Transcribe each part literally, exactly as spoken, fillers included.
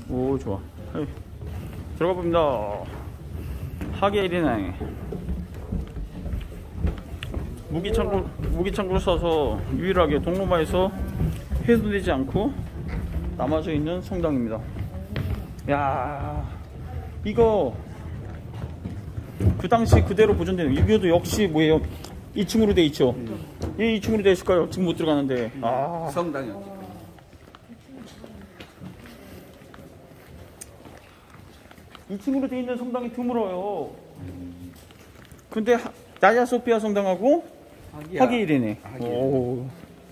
오, 좋아. 헤이. 들어가 봅니다. 하계 일이네. 무기창고, 무기창고를 써서 유일하게 동로마에서 훼손되지 않고 남아져 있는 성당입니다. 야, 이거 그 당시 그대로 보존되는, 이것도 역시 뭐예요? 이 층으로 돼 있죠? 음. 이 층으로 돼 있을까요? 지금 못 들어가는데. 음. 아, 성당이요. 이 층으로 돼 있는 성당이 드물어요. 근데 하, 나야 소피아 성당하고 하기일이네. 오.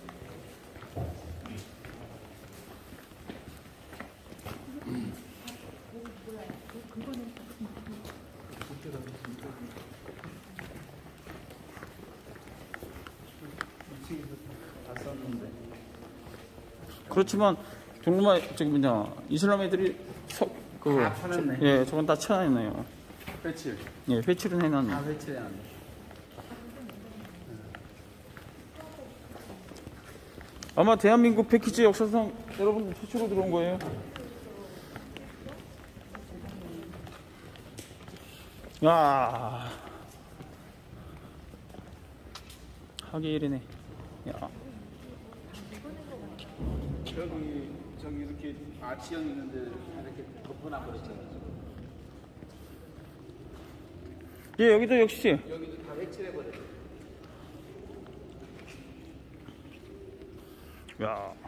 그렇지만 동로마 저기 뭐냐 이슬람 애들이 서, 그, 다 쳐놨네. 예, 저건 다 쳐놨네요. 회칠. 예, 회칠은 해놨네. 다 회칠해놨네. 아마 대한민국 패키지 역사상 여러분 최초로 들어온 거예요. 야, 하기일이네. 야. 저기 저기 이렇게 아치형 있는데 이렇게 덮어놔 버렸잖아요. 예, 여기도 역시. 여기도 다 회칠해 버렸어요. 야.